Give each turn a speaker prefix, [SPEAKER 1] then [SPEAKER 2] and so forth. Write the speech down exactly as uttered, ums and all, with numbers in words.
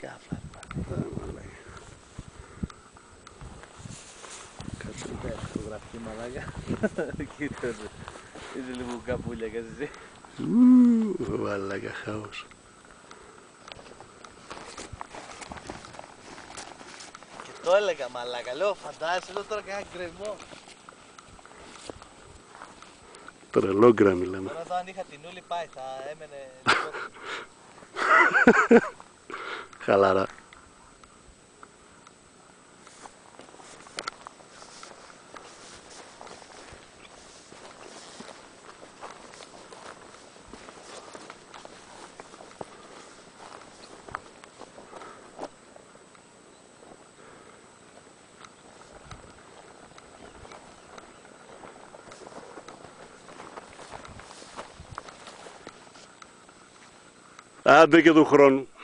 [SPEAKER 1] τάφλα. Κάτσε να φωτογραφική μαλάκα. Κοίτασε. Είσαι λίγο καπούλια και εσύ.
[SPEAKER 2] Ου, μαλάκα χάος.
[SPEAKER 1] Και το έλεγα μαλάκα, λέω φαντάζεσαι εδώ τώρα κανένα γκρεμό.
[SPEAKER 2] Τρελό γκρέμι λέμε.
[SPEAKER 1] Τώρα εδώ αν είχα την ούλη πάει, θα έμενε λιγότερο.
[SPEAKER 2] Χαλαρά. Άντε και του χρόνου.